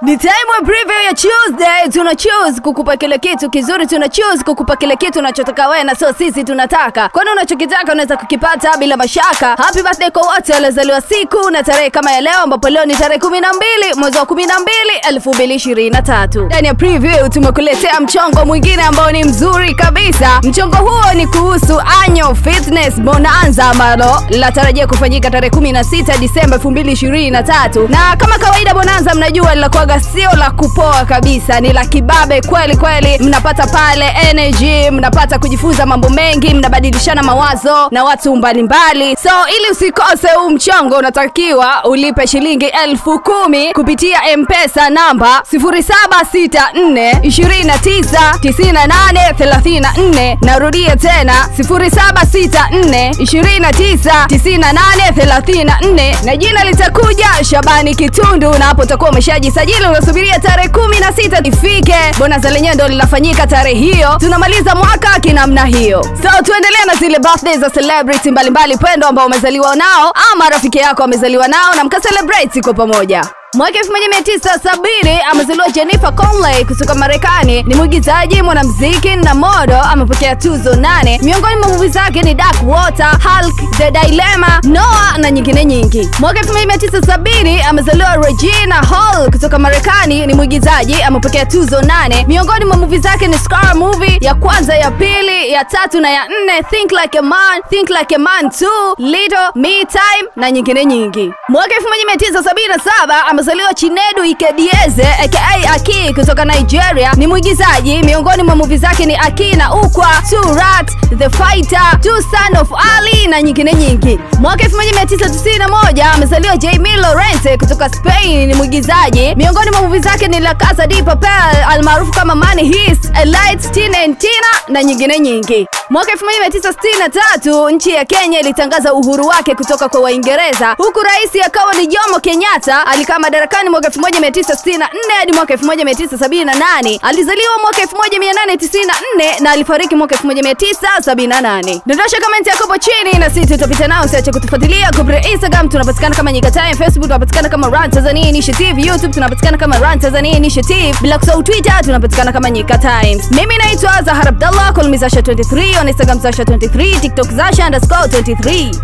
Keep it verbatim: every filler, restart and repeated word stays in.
Ni time ya preview ya Tuesday. Tuna choose kukupa kile kitu kizuri, tuna choose kukupa kile kitu unachotaka wewe na sio sisi tunataka. Kwani unachokitaka unaweza kukipata bila mashaka. Happy birthday kwa wote waliozaliwa siku na tarehe kama ya leo, ambapo leo ni tarehe kumi na mbili mwezi wa kumi na mbili elfu mbili ishirini na tatu. Ndani ya preview tumekuletea mchongo mwingine ambao ni mzuri kabisa. Mchongo huo ni kuhusu Annual Fitness Bonanza ambalo linatarajia kufanyika tarehe kumi na sita Disemba elfu mbili ishirini na tatu. Na kama kawaida Bonanza mnajua linakuwa sio la kupoa kabisa, ni la kibabe kweli kweli. Mnapata pale energy, mnapata kujifunza mambo mengi, mnabadilishana mawazo na watu mbalimbali. So ili usikose huu mchongo unatakiwa ulipe shilingi elfu kumi kupitia M-Pesa namba sifuri saba sita nne ishirini na tisa tisini na nane thelathini na nne. Narudia tena sifuri saba sita nne ishirini na tisa tisini na nane thelathini na nne, na jina litakuja Shabani Kitundu, na hapo utakuwa umeshajisajili. Unasubiria tarehe kumi na sita ifike. Bonanza lenyewe ndio linafanyika tarehe hiyo. Tunamaliza mwaka kinamna hiyo. So tuendelee na zile birthdays za celebrity mbalimbali pendo ambao umezaliwa nao ama rafiki yako amezaliwa nao na mka celebrate kwa pamoja. Mwaka elfu moja mia tisa sabini amezaliwa Jennifer Connelly kutoka Marekani. Ni mwigizaji, mwanamuziki na model. Amepokea tuzo nane. Miongoni mwa movie zake ni Dark Water, Hulk, The Dilemma, Noah na nyingine nyingi. Mwaka elfu moja mia tisa sabini amezaliwa Regina Hall kutoka Marekani. Ni mwigizaji, amepokea tuzo nane. Miongoni mwa movie zake ni Scar Movie, ya kwanza, ya pili, ya tatu na ya nne, Think Like a Man, Think Like a Man two, Little, Me Time na nyingine nyingi. Mwaka elfu moja mia tisa sabini na saba amezaliwa Chinedu Ikedieze aka Aki kutoka Nigeria. Ni mwigizaji, miongoni mwa movie zake ni Aki na Ukwa, Two Rats, The Fighter, Two Son of Ali na nyingine nyingi. Mwaka elfu moja mia tisa tisini na moja amezaliwa Jamie Lorente kutoka Spain. Ni mwigizaji, miongoni mwa movie zake ni La Casa de Papel almaarufu kama Money Heist, Elite, Tina and Tina na nyingine nyingi. Mwaka elfu moja mia tisa sitini na tatu nchi ya Kenya ilitangaza uhuru wake kutoka kwa Waingereza, huku rais akawa ni Jomo Kenyatta. Alikaa madarakani mwaka elfu moja mia tisa sitini na nne hadi mwaka elfu moja mia tisa sabini na nane. Alizaliwa mwaka elfu moja mia nane tisini na nne na alifariki mwaka elfu moja mia tisa sabini na nane. Dondosha comment yako hapo chini na sisi tutapita nao. Usiache kutufuatilia kupitia Instagram, tunapatikana kama Nyika Time, Facebook tunapatikana kama Run Tanzania Initiative, YouTube tunapatikana kama Run Tanzania Initiative, bila kusahau Twitter tunapatikana kama Nyika Times. Mimi naitwa Zahara Abdallah, call me Zasha twenty-three on Instagram, Zasha twenty-three, TikTok Zasha underscore twenty-three.